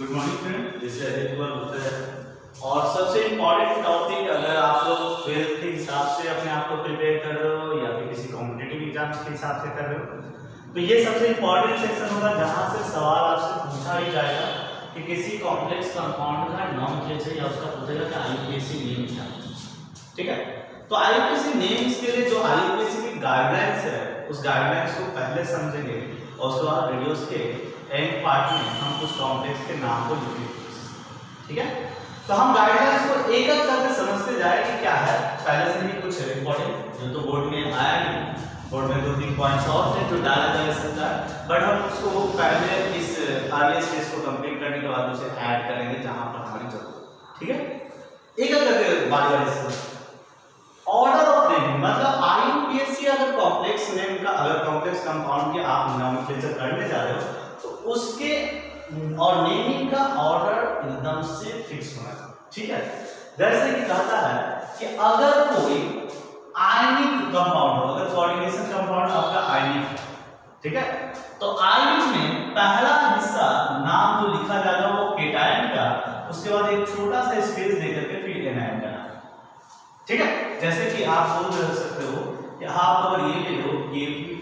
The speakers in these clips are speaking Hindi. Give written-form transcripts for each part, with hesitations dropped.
Good morning friend, this is Ajay Kumar Gupta. और सबसे इम्पोर्टेंट टॉपिक, अगर आप लोग 12th के हिसाब से अपने आप को प्रिपेयर कर रहे हो या फिर किसी कॉम्पिटिटिव एग्जाम्स के हिसाब से कर रहे हो, तो ये सबसे इम्पोर्टेंट सेक्शन होगा जहाँ से सवाल आपसे पूछा ही जाएगा कि किसी कॉम्प्लेक्स कंपाउंड का नॉमेनक्लेचर या उसका पूछेगा कि आईयूपीएसी नेम क्या है। ठीक है, तो आईयूपीएसी नेम्स के लिए जो आईयूपीएसी की गाइडलाइंस है, उस गाइडलाइंस को पहले समझेंगे और उसके बाद वीडियोस के एंड पार्ट में हम कुछ कॉम्प्लेक्स के नाम को लिखेंगे। ठीक है, तो हम गाइडलाइंस को एक एक करके समझते जाए कि क्या है। पहले से ही कुछ इंपॉर्टेंट जो तो बोर्ड में आया नहीं, बोर्ड में 2-3 पॉइंट्स और थे जो डाला जा सकता है, बट हम उसको पहले इस अर्ली स्टेज को कंप्लीट करने के बाद उसे ऐड करेंगे जहां पर हमारी जरूरत है। ठीक है, एक एक करके बारी-बारी से। ऑर्डर ऑफ नेमिंग मतलब आईयूपीएसी अगर कॉम्प्लेक्स नेम का, अगर कॉम्प्लेक्स कंपाउंड के आप नॉमेनक्लेचर करने जा रहे हो तो उसके और नेमिंग का ऑर्डर एकदम से फिक्स होना चाहिए। ठीक है, जैसे कि कहता है कि अगर कोई आयनिक कंपाउंड हो, अगर कोऑर्डिनेशन कंपाउंड आपका आयनिक है, ठीक है, तो आयनिक में पहला हिस्सा नाम जो लिखा जाएगा वो केटायन का, उसके बाद एक छोटा सा स्पेस देकर के फिर एनायन का नाम। ठीक है, जैसे कि आप बोल सकते हो कि आप अगर ये ले लो, ये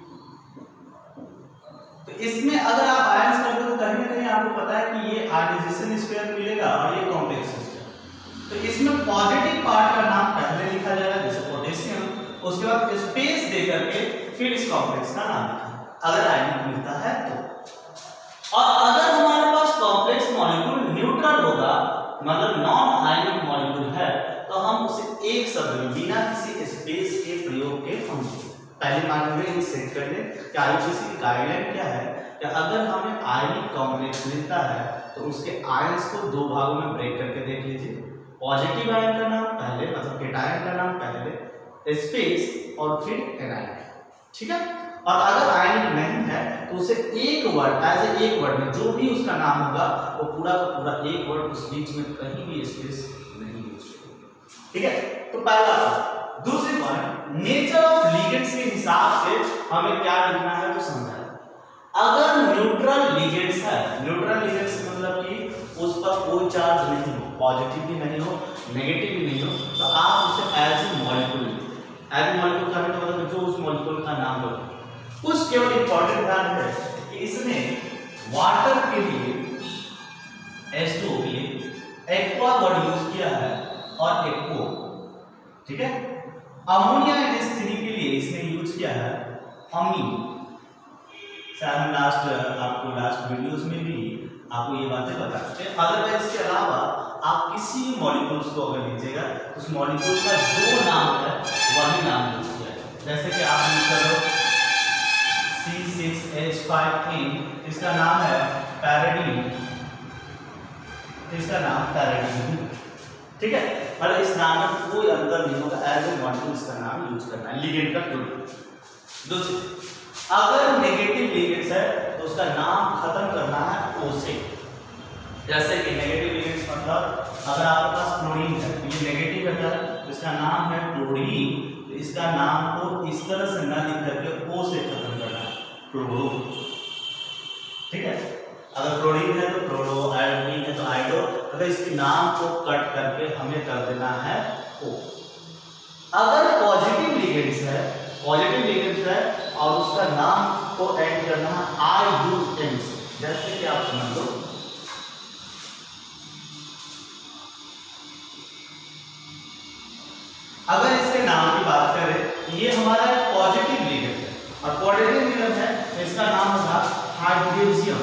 तो इसमें अगर आप आयंस करते हो तो कहीं ना कहीं आपको पता है कि ये आयनाइजेशन स्फीयर मिलेगा और ये कॉम्प्लेक्स स्फीयर। तो इसमें पॉजिटिव पार्ट का नाम पहले लिखा जाएगा जैसे पोटेशियम, उसके बाद स्पेस दे करके फिर इस कॉम्प्लेक्स का नाम लिखा अगर आयनिक मिलता है तो। और अगर हमारे पास कॉम्प्लेक्स मॉलिक्यूल न्यूट्रल होगा, मतलब नॉन आयनिक मॉलिक्यूल है, तो हम उसे एक शब्द में बिना किसी स्पेस के प्रयोग के हम पहले मानेंगे। ये सेट कर ले कि आईयूपीएसी की गाइडलाइन क्या है कि अगर हमें आयनिक कॉम्प्लेक्स मिलता है तो उसके आयंस को दो भागों में ब्रेक करके देख लीजिए। पॉजिटिव आयन का नाम पहले, मतलब केटायन का नाम पहले, स्पेस और फिर एनायन। ठीक है, और अगर आयनिक नहीं है तो उसे एक वर्ड एज एक वर्ड में जो भी उसका नाम होगा वो पूरा का पूरा एक वर्ड, उस बीच में कहीं भी स्पेस नहीं यूज करेंगे। ठीक है, तो पहला। दूसरी पॉइंट, नेचर ऑफ लिगेंड्स के हिसाब से हमें क्या लिखना है तो समझा। अगर न्यूट्रल लिगेंड्स है, न्यूट्रल लिगेंड्स मतलब कि उस पर कोई चार्ज नहीं हो, पॉजिटिव भी नहीं हो, नेगेटिव भी नहीं हो, तो आप उसे एज ए मॉलिक्यूल लिखते। एज ए मॉलिक्यूल का मतलब जो उस मॉलिक्यूल का नाम हो। कुछ केवल इंपॉर्टेंट ध्यान है कि इसमें वाटर के लिए H2O के लिए एक्वा वर्ड यूज किया है और एक्वो। ठीक है, अमोनिया NH3 के लिए इसने यूज किया है अमीन। शायद हम लास्ट वीडियोस में भी आपको ये बातें बता चुके हैं। अदरवाइज इसके अलावा आप किसी भी मॉलिक्यूल्स को अगर लीजिएगा तो उस मॉलिक्यूल का जो नाम है वही नाम यूज किया है। जैसे कि आप यूज करो C6H5N, इसका नाम है पैराडीन, इसका नाम पैराडीन। ठीक है, पर इस नाम में कोई अंतर नहीं होगा, एज ए मॉलिक्यूल इसका नाम यूज करना है लिगेंड का टूल। दूसरी, अगर नेगेटिव लिगेंड्स है तो उसका नाम खत्म करना है O से। जैसे कि नेगेटिव लिगेंड्स मतलब अगर आपके पास क्लोरीन है तो ये नेगेटिव है, तो इसका नाम है क्लोरीन, तो इसका नाम को इस तरह से न लिख करके O से खत्म करना है, क्लोरो। ठीक है, अगर क्लोरीन है तो क्लोरो, आयोडीन है तो आयोडो, अगर इसके नाम को कट करके हमें कर देना है O। अगर पॉजिटिव लिगेंड्स है और उसका नाम को ऐड करना है IUN से, जैसे कि आप समझ लो अगर इसके नाम की बात करें, ये हमारा पॉजिटिव लिगेंड है और पॉजिटिव लिगेंड है तो इसका नाम होगा हाइड्रोजीनियम।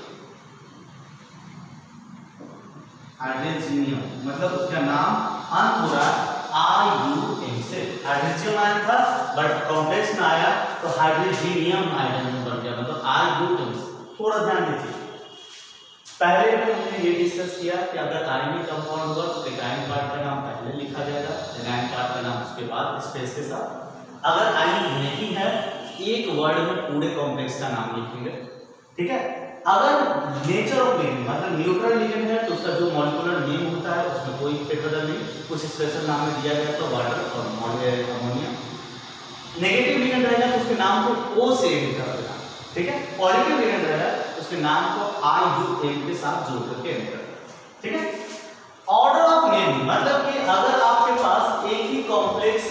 हाइड्रोजीनियम मतलब उसका नाम अंत हो रहा IUN से। हाइड्रोजीनियम आया था बट कॉम्प्लेक्स में आया तो हाइड्रोजीनियम आयन बन गया, मतलब IUN। थोड़ा ध्यान दीजिए, पहले में हमने ये डिस्कस किया कि अगर आयनिक कंपाउंड होगा तो केटायन पार्ट का नाम पहले लिखा जाएगा, एनायन पार्ट का नाम उसके बाद स्पेस के साथ। अगर आयनिक नहीं है एक वर्ड में पूरे कॉम्प्लेक्स का नाम लिखेंगे। ठीक है, अगर नेचर ऑफ लिगेंड मतलब न्यूट्रल लिगेंड है तो उसका जो मॉलिक्यूलर नेम होता है उसमें कोई फेरबदल नहीं, कुछ स्पेशल नाम में दिया गया तो वाटर और अमोनिया। नेगेटिव लिगेंड रहेगा तो उसके नाम को O से एंड कर देना। ठीक है, पॉजिटिव लिगेंड रहेगा उसके नाम को IUM के साथ जोड़ करके एंड कर, ठीक है। ऑर्डर ऑफ नेमिंग मतलब कि अगर आपके पास एक ही कॉम्प्लेक्स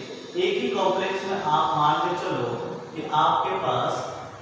में आप मान के चलो कि आपके पास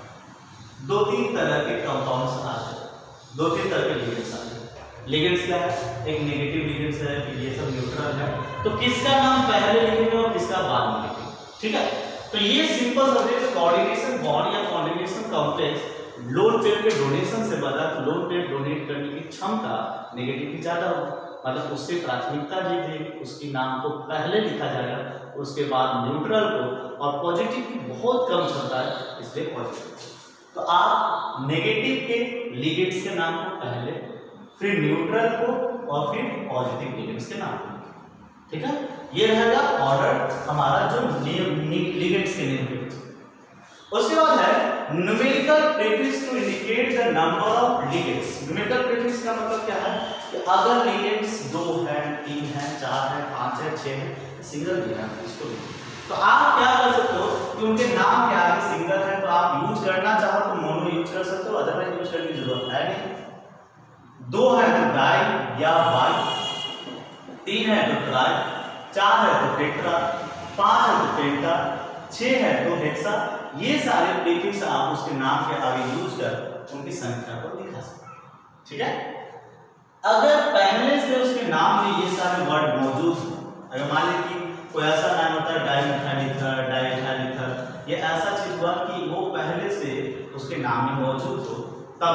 2-3 तरह के कंपाउंड्स आ जाए, 2-3 तरह के लिगेंड्स आ जाए। लिगेंड्स क्या है, एक नेगेटिव लिगेंड्स है, फिर ये सब न्यूट्रल है, तो किसका नाम पहले लिखेंगे और किसका बाद में लिखेंगे, ठीक है। तो ये सिंपल सब्जेक्ट कोऑर्डिनेशन बॉन्ड या कोऑर्डिनेशन कॉम्प्लेक्स लोन पेयर के डोनेशन से बना, तो लोन पेयर डोनेट करने की क्षमता नेगेटिव की ज्यादा होगी, मतलब उससे प्राथमिकता दी जाएगी, उसके नाम को पहले लिखा जाएगा, उसके बाद न्यूट्रल को, और पॉजिटिव की बहुत कम क्षमता है इसलिए पॉजिटिव। तो आप नेगेटिव के लिगेंड्स के नाम को पहले, फिर न्यूट्रल को और फिर पॉजिटिव लिगेंड्स के नाम को, ठीक है। ये रहेगा ऑर्डर हमारा जो लिगेंड्स के नेम के। उसके बाद है numerical prefix to indicate the number of ligands. Numerical prefix का मतलब क्या है कि अगर लिगेंड्स 2 है, 3 है, 4 है, 5 है, 6 है, सिंगल दिया है इसको, तो आप क्या कर सकते हो कि उनके नाम के आगे सिंगल है तो आप यूज करना चाहो तो मोनो यूज कर सकते हो, अदरवाइज यूज करने की जरूरत है नहीं। 2 है तो डाई या बाई, 3 है तो ट्राई, 4 है तो टेट्रा, 5 है तो पेंटा, 6 है तो हेक्सा। ये सारे प्रीफिक्स आप उसके नाम के आगे यूज कर उनकी संख्या को दिखा सकते हैं, ठीक है। अगर पहले से उसके नाम में ये सारे वर्ड मौजूद हैं, अगर मान लीजिए कि कोई ऐसा नाम होता है डाइमिथाइल ईथर, डाइमिथाइल, ये ऐसा चीज हुआ कि वो पहले से उसके नाम में मौजूद हो,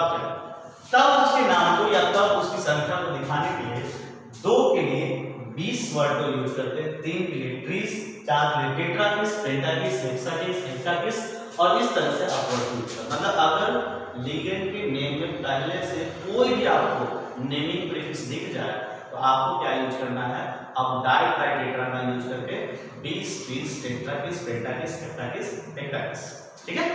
तब उसके नाम को या तब उसकी संख्या को दिखाने के लिए 2 के लिए 20 वर्ड को यूज करते हैं, 3 के लिए ट्रीज, 4 के लिए टेट्राकिस, पेंटाकिस, हेक्साकिस, हेक्टाकिस, और इस तरह से आप वर्ड यूज करते हैं। मतलब अगर लिगेंड के नेम में पहले से कोई भी आपको नेमिंग प्रीफिक्स दिख जाए तो आपको क्या यूज करना है, आप डाई ट्राई टेट्रा का यूज करके 20 टेट्राकिस, पेंटाकिस, हेक्टाकिस, हेक्टाकिस, ठीक है।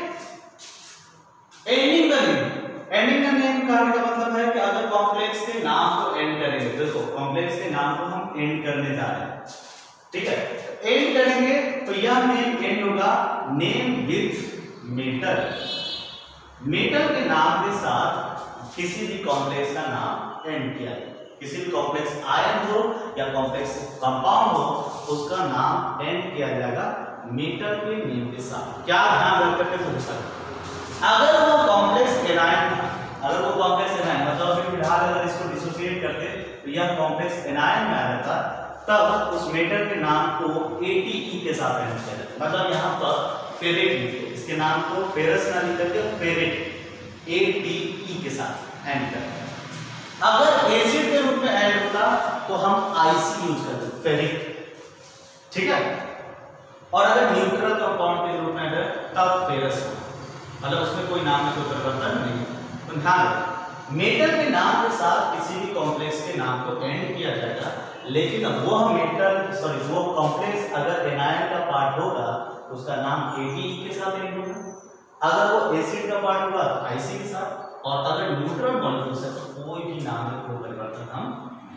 Ending the name, ending the name कहने का मतलब है कि अगर कॉम्प्लेक्स के नाम को एंड करेंगे, देखो कॉम्प्लेक्स के नाम को हम एंड करने जा रहे हैं, ठीक है। एंड करेंगे तो यह नेम एंड होगा नेम विथ मेटल, मेटल के नाम के साथ किसी भी कॉम्प्लेक्स का नाम एंड किया जाए, किसी भी कॉम्प्लेक्स आयन हो या कॉम्प्लेक्स कंपाउंड हो, उसका नाम एंड किया जाएगा मेटल के नेम के साथ। क्या ध्यान रख करके समझना, अगर वो कॉम्प्लेक्स एनायन था, अगर वो कॉम्प्लेक्स एनायन मतलब फिलहाल अगर इसको डिसोसिएट करते तो यह कॉम्प्लेक्स एनायन में आ जाता, तब उस मेटल के नाम को ATE के साथ एंड किया जाता। मतलब यहाँ पर फेरेट लिखिए, इसके नाम को फेरस ना लिख करके फेरेट ATE के साथ एंड करते हैं। अगर एसिड के रूप में एंड होता तो हम IC यूज करते फेरिक, ठीक है। और अगर न्यूट्रल कंपाउंड के रूप में है तब फेरस, मतलब उसमें कोई नाम में कोई परिवर्तन नहीं। तो ध्यान रखिए मेटल के नाम के साथ किसी भी कॉम्प्लेक्स के नाम को एंड किया जाएगा, लेकिन वो कॉम्प्लेक्स अगर एनायन का पार्ट होगा तो उसका नाम ATE के साथ एंड होगा, अगर वो एसिड का पार्ट होगा तो IC के साथ, और अगर न्यूट्रल मॉलिक्यूल से तो कोई भी नाम में कोई परिवर्तन हम।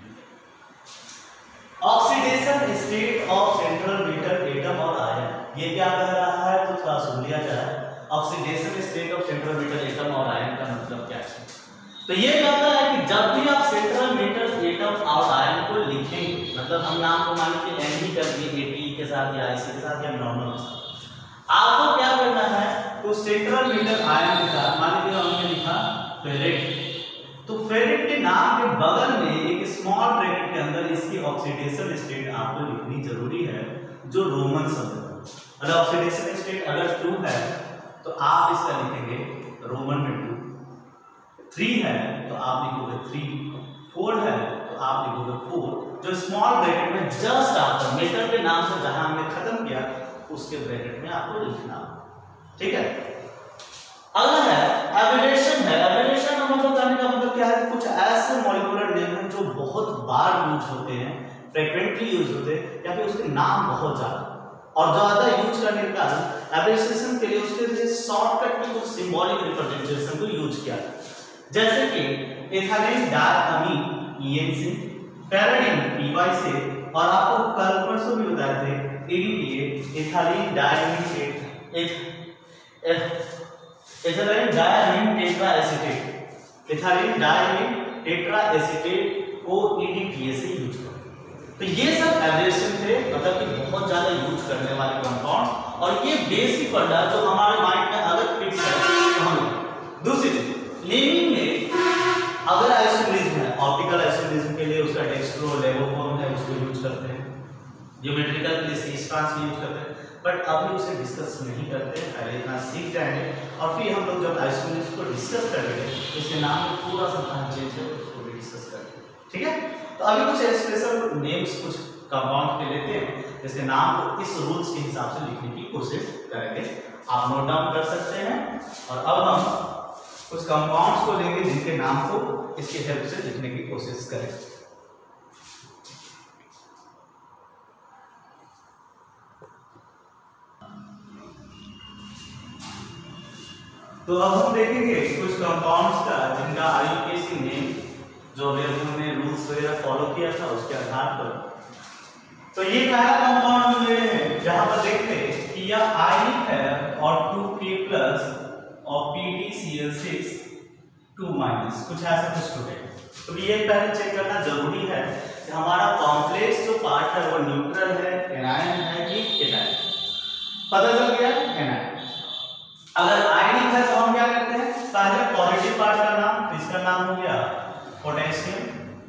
Oxidation state of central metal atom और आयन, ये क्या कह रहा है तो थोड़ा सुन लिया जाए। Oxidation state of central metal atom और आयन का मतलब क्या है, तो ये कहता है कि जब भी आप सेंट्रल मेटल एटम और आयन को लिखेंगे, मतलब हम नाम को मान के एंड ही कर दिए ATE के साथ या IC के साथ या नॉर्मल के साथ, आपको क्या करना है तो सेंट्रल मेटल आयन के साथ मान लीजिए हमने लिखा फेरेट, तो फेरेट के नाम के बगल में एक स्मॉल ब्रैकेट के अंदर इसकी ऑक्सीडेशन स्टेट आपको लिखनी जरूरी है, जो रोमन शब्द है। मतलब ऑक्सीडेशन स्टेट अगर 2 है तो आप इसका लिखेंगे रोमन में 2, 3 है तो आप लिखोगे 3, 4 है तो आप लिखोगे 4, जो स्मॉल ब्रैकेट में जस्ट आफ्टर मेटल के नाम से जहां हमने खत्म किया उसके ब्रैकेट में आपको लिखना, ठीक है। अगला है एबिलेशन है। एबिलेशन का मतलब करने का मतलब क्या है, कुछ ऐसे मॉलिक्यूलर नेम हैं जो बहुत बार यूज होते हैं, फ्रीक्वेंटली यूज होते हैं, या फिर उसके नाम बहुत ज्यादा और ज्यादा यूज करने के कारण एब्रिविएशन के लिए उसके लिए शॉर्टकट में कुछ सिंबॉलिक रिप्रेजेंटेशन को यूज किया, जैसे कि एथाइलिन डायमीन EN से, पैराडिन PY से, और आपको कल परसों भी बताए थे EDTA ethylene diamine ethyl diamine tetra acetate, ethyl diamine tetra acetate को EDTA से यूज करो। तो ये सब एब्रेविएशन थे, मतलब कि बहुत ज्यादा यूज करने वाले कंपाउंड, और ये बेसिक फंडा जो हमारे माइंड में अगर फिक्स है तो हम। दूसरी चीज नेमिंग में अगर आइसोमेरिज्म है, ऑप्टिकल आइसोमेरिज्म के लिए उसका डेक्स्ट्रो लेवोफॉर्म है, उसको यूज करते हैं। ज्योमेट्रिकल के लिए सी ट्रांस यूज करते हैं, बट अभी उसे डिस्कस नहीं करते, पहले इतना सीख जाएंगे और फिर हम लोग जब आइसोमेरिज्म को डिस्कस करेंगे तो इसके नाम में पूरा सा चेंज है, उसको भी डिस्कस करेंगे। ठीक है, तो अभी कुछ स्पेशल नेम्स कुछ कंपाउंड के लेते हैं, जिसके नाम को इस रूल्स के हिसाब से लिखने की कोशिश करेंगे। आप नोट डाउन कर सकते हैं। और अब हम कुछ कंपाउंड्स को लेंगे जिनके नाम को इसकी हेल्प से लिखने की कोशिश करेंगे। तो अब हम देखेंगे कुछ कंपाउंड्स का जिनका IUPAC नेम जो अभी हमने रूल्स वगैरह फॉलो किया था उसके आधार पर। तो ये पहला कंपाउंड हम ले रहे हैं, जहां पर देखते हैं कि यह आयनिक है और 2K+ और PdCl6 2- कुछ ऐसा कुछ स्टूडेंट। तो ये पहले चेक करना जरूरी है कि हमारा कॉम्प्लेक्स जो पार्ट है वो न्यूट्रल है, एनायन है कि केटायन। पता चल गया एनायन। अगर आयनिक है तो हम क्या करते हैं, पहले पॉजिटिव पार्ट का नाम, तो इसका नाम हो गया पोटेशियम,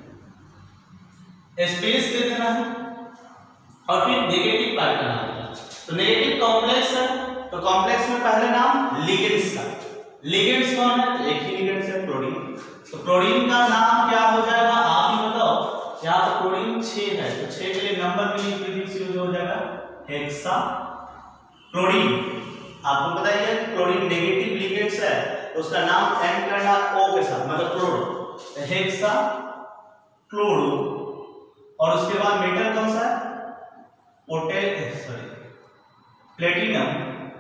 स्पेस दे देना है, और फिर नेगेटिव पार्ट का नाम। तो नेगेटिव कॉम्प्लेक्स है, तो कॉम्प्लेक्स में पहले नाम लिगेंड्स का। लिगेंड्स कौन है, तो एक ही लिगेंड्स है क्लोरीन। तो क्लोरीन का नाम क्या हो जाएगा, आप ही बताओ। यहाँ पर क्लोरीन 6 है, तो 6 के लिए नंबर में प्रीफिक्स यूज हो जाएगा हेक्सा क्लोरीन। आपको पता ही है क्लोरीन नेगेटिव लिगेंड्स है, तो उसका नाम एंड करना O के साथ, मतलब क्लोरो, हेक्सा क्लोरो। और उसके बाद मेटल कौन सा है, प्लेटिनम,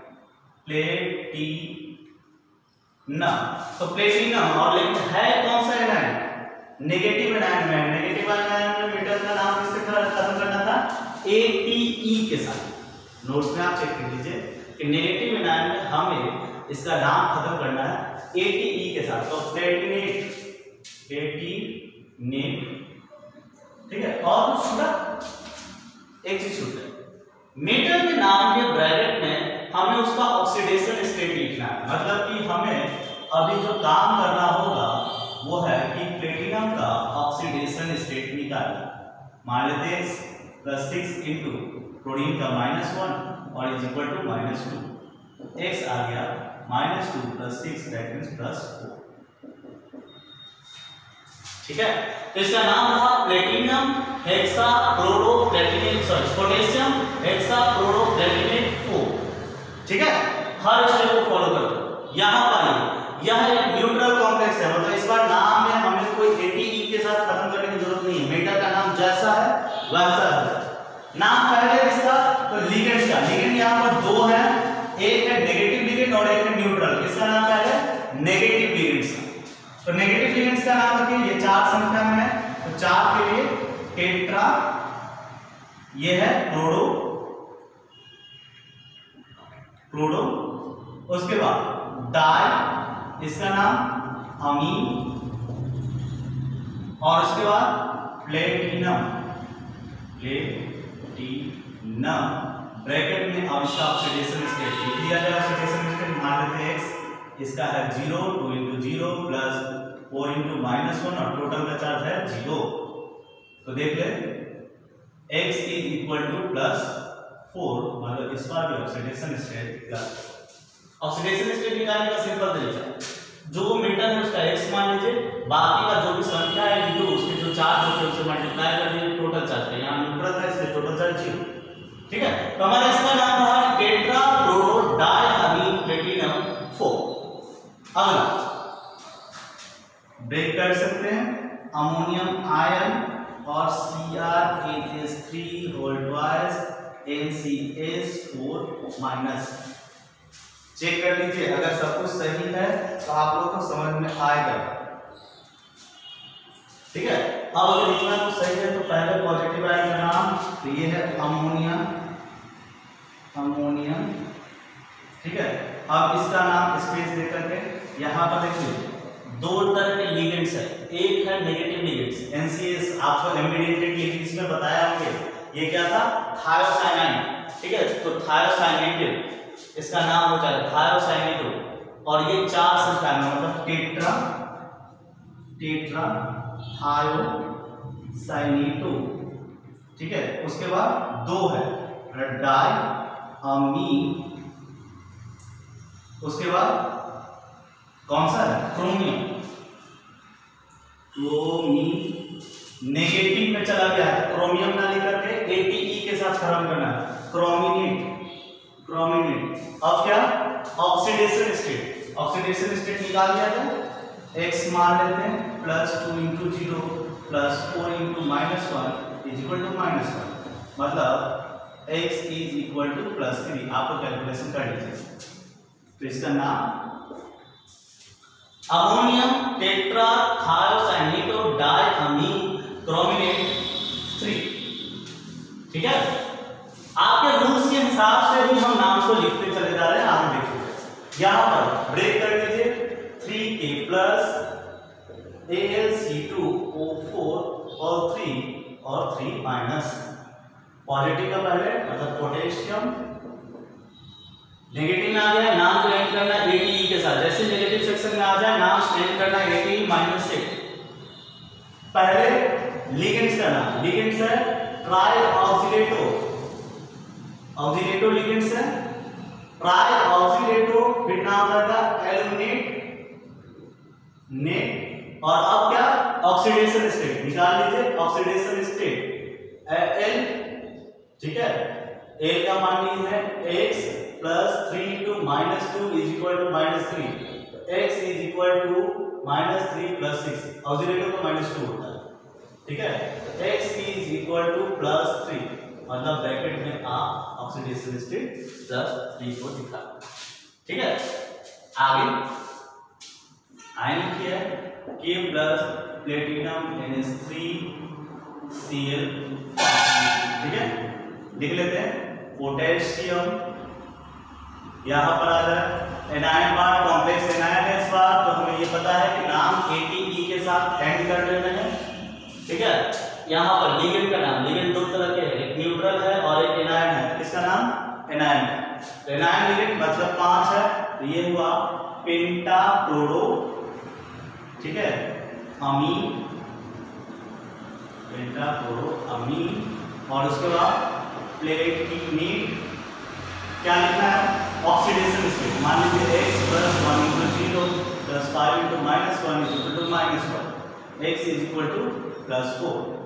तो प्लेटिनम। और लेकिन है कौन सा एनायन, नेगेटिव एनायन में। नेगेटिव एनायन में मेटल का नाम किससे खत्म करना था, ATE के साथ। नोट्स में आप चेक कर लीजिए कि नेगेटिव एनायन में हमें इसका नाम खत्म करना है ATE के साथ। तो प्लेटिनेट, ठीक है। और कुछ छूटा, एक चीज छूट है, मेटल के नाम के ब्रैकेट में हमें उसका ऑक्सीडेशन स्टेट लिखना है। मतलब कि हमें अभी जो काम करना होगा वो है कि प्लेटिनम का ऑक्सीडेशन स्टेट निकालना। मान लेते हैं +6 इंटू क्लोरीन का -1 और इज इक्वल टू -2, x आ गया -2 + 6 दैट मींस +4। ठीक है, तो इसका नाम रहा प्लेटिनम हेक्साक्लोरोप्लेटिनेट, पोटेशियम हेक्साक्लोरोप्लेटिनेट 4। ठीक है, हर स्टेप को फॉलो करो। यहां पर यह एक न्यूट्रल कॉम्प्लेक्स है, मतलब इस बार नाम में हमें कोई ATE के साथ खत्म करने की जरूरत नहीं है। मेटल का नाम जैसा है वैसा है। नाम पहले किसका, तो लिगेंड का। लिगेंड यहां पर 2 है, एक है नेगेटिव लिगेंड और एक है न्यूट्रल। किसका नाम पहले, नेगेटिव लिगेंड्स का। तो नेगेटिव लिगेंड्स का नाम रखिए, ये 4 संख्या में है, तो 4 के लिए टेट्रा, ये है क्लोरो, उसके बाद डाई, इसका नाम अमीन, और उसके बाद प्लेटिनम, ब्रैकेट में अब इसका ऑक्सीडेशन स्टेट लिख दिया जाए। ऑक्सीडेशन स्टेट मान लेते हैं x, इसका है 0, 2 × 0 + 4 × -1 और टोटल का चार्ज है 0। तो देख ले x = +4, मतलब इस बार भी oxidation state plus. Oxidation state निकालने का सिंपल तरीका है, जो मेटल है उसका x मान लीजिए, बाकी का जो भी संख्या है इंटू उसके जो चार्ज होते हैं उससे मल्टीप्लाई कर दीजिए टोटल चार्ज पे। यहाँ न्यूट्रल है इसलिए टोटल चार्ज 0। ठीक है, तो हमारा इसका नाम रहा टेट्रा क्लोरो डायमीन प्लेटिनम 4। अगला ब्रेक कर सकते हैं, अमोनियम आयन और CrHS3 NCS4-। चेक कर लीजिए, अगर सब कुछ सही है तो आप लोग को समझ में आएगा। ठीक है, अब अगर इतना कुछ सही है तो पहले पॉजिटिव आयन का नाम, तो ये है अमोनिया, ठीक है। अब इसका नाम स्पेस देकर के यहाँ पर देखिए दो तरह के लिगेंड्स है, एक है नेगेटिव लिगेंड्स NCS, आपको एम्बेडेड लिगेंड्स में बताया होंगे। ये क्या था? थायोसाइनाइन, ठीक है। तो थायोसाइनेटिव इसका नाम हो जाएगा थायोसाइनेटिव, और ये 4 संख्या में मतलब टेट्रा थायोसाइनेटो, ठीक है। उसके बाद 2 है डाइअमीन, उसके बाद कौन सा है? क्रोमियम। नेगेटिव में चला गया है, क्रोमियम ना लेकर के ATE के साथ खत्म करना है, क्रोमिनेट। अब क्या? ऑक्सीडेशन स्टेट निकाल दिया जाए, x मान लेते हैं +2 × 0 +4 × -1 = -1, मतलब x = +3। आपको कैलकुलेशन कर लीजिए। तो इसका नाम ammonium tetra thiocyanato diammine chromate 3, ठीक है। आपके रूल्स के हिसाब से ही हम नाम को लिखते चले जा रहे हैं। आप देखिए यहाँ पर ब्रेक कर लीजिए, 3K + AlC2O4 और 3 पॉजिटिव का पहले मतलब पोटेशियम, नेगेटिव में आ गया, नाम को एंड करना ATE के साथ। जैसे नेगेटिव सेक्शन में आ जाए नाम एंड करना ATE -6। पहले लिगेंड्स का नाम, लिगेंड्स है ट्राई ऑक्सीडेटो लिगेंड्स है ट्राई ऑक्सीडेटो, फिर नाम लगा एल्यूमिनेट नेट, और अब क्या? ऑक्सीडेशन स्टेट निकाल लीजिए, ऑक्सीडेशन स्टेट Al, ठीक है। Al का मान है x + 3 × -2 = -3, x = -3 + 6, ऑक्सीडेटो का -2 होता है, ठीक है। तो x = +3, मतलब ब्रैकेट में आप ऑक्सीडेशन स्टेट +3 को दिखा, ठीक है। आगे आयन लिखिए K + प्लेटिनम NH3Cl, ठीक है। लिख लेते हैं पोटेशियम, यहाँ पर आ जाए एनायन पार्ट, कॉम्प्लेक्स एनायन है इस बार, तो हमें ये पता है कि नाम ATE के साथ एंड कर देना है, ठीक है। यहाँ पर लिगेंड का नाम, लिगेंड 2 तरह के हैं, एक न्यूट्रल है और एक एनायन है। किसका नाम? एनायन है। तो एनायन लिगेंड मतलब 5 है, तो ये हुआ पेंटाक्लोरो, ठीक है, अमीन, पेंटाक्लोरो अमीन, और उसके बाद प्लेटिनेट, क्या लिखना है? Oxidation state. मान लीजिए x + 1 × 0 + 5 × -1 = -1, x = +4,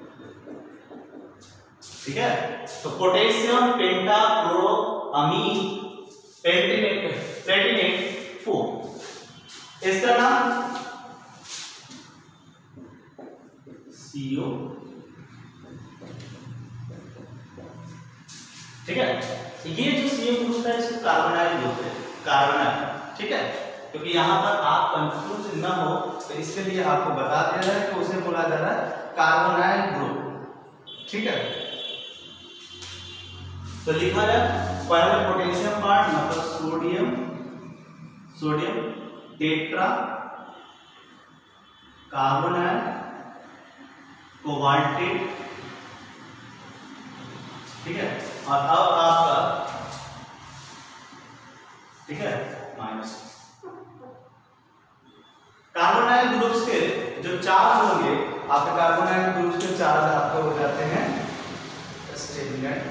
ठीक है। तो पोटेशियम पेंटाक्लोरोअमीन प्लेटिनेट 4, इसका नाम CO, ठीक है। ये जो CO ग्रुप है इसको कार्बोनाइल बोलते हैं, कार्बोनाइल, ठीक है। क्योंकि यहाँ पर आप कंफ्यूज ना हो तो इसके लिए आपको बता दिया है कि उसे बोला जा रहा है कार्बोनाइल ग्रुप, ठीक है। तो लिखा जाए पहले पोटेशियम पार्ट मतलब सोडियम टेट्रा कार्बोनाइल कोबाल्टेट, ठीक है। और अब आपका, ठीक है, माइनस कार्बोनाइल ग्रुप्स के जो चार्ज होंगे, आपके कार्बोनाइल ग्रुप्स के चार्ज आपके हो जाते हैं स्टेबलेट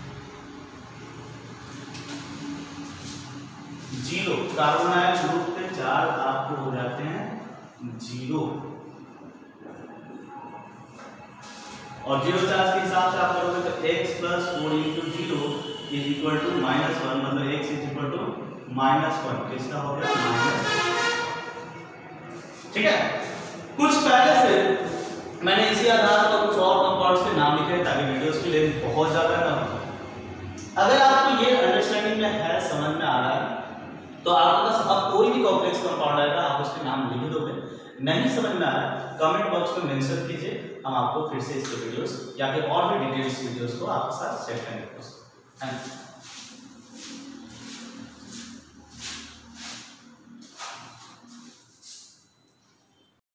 0, कार्बोनाइल ग्रुप के चार्ज आपको हो जाते हैं 0, और 0 चार्ज के हिसाब से आप करोगे तो x + 4 × 0 = -1, मतलब x = -1, किसका हो गया माइनस, ठीक है। कुछ पहले से मैंने इसी आधार पर कुछ और कंपाउंड्स के नाम लिखे ताकि वीडियोस की लेंथ बहुत ज्यादा ना हो। अगर आपको ये अंडरस्टैंडिंग में है, समझ में आ रहा है, तो आपके पास अब कोई भी कॉम्प्लेक्स कंपाउंड आएगा आप उसके नाम लिख दोगे। नहीं समझ में आ रहा है कमेंट बॉक्स में मेंशन कीजिए, हम आपको फिर से इसके वीडियोस या फिर और भी डिटेल्स वीडियोस को आपके साथ शेयर करेंगे। Thank you.